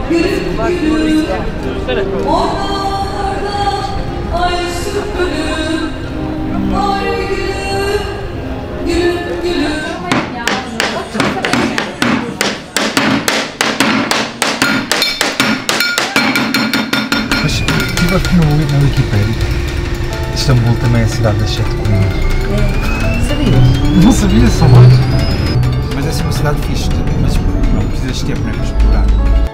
Estive aqui na Wikipédia. Istanbul também é a cidade das 7 colinas. É. Sabias? Não sabia, só mais. Mas é assim uma cidade fixe, mas não precisas de tempo para explorar.